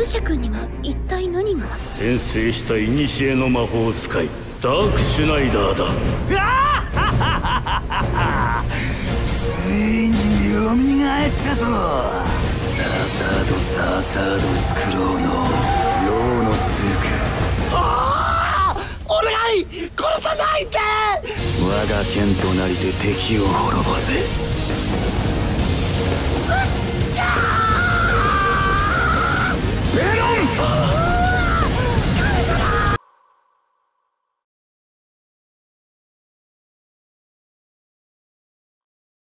勇者君には一体何が。 転生した古の魔法使いダークシュナイダーだ。 ついによみがえったぞ。ザーサードスクローのローのスーク。お願い殺さないで。我が剣となりて敵を滅ぼせ。ベロン